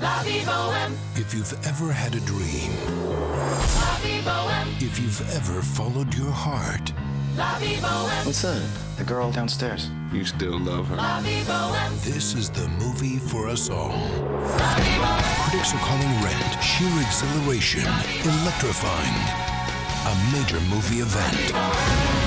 La Vie Bohème. If you've ever had a dream, La Vie Bohème. if you've ever followed your heart, La Vie Bohème. What's that? The girl downstairs. You still love her? La Vie Bohème. this is the movie for us all. La Vie Bohème. Critics are calling Rent sheer exhilaration, electrifying, a major movie event.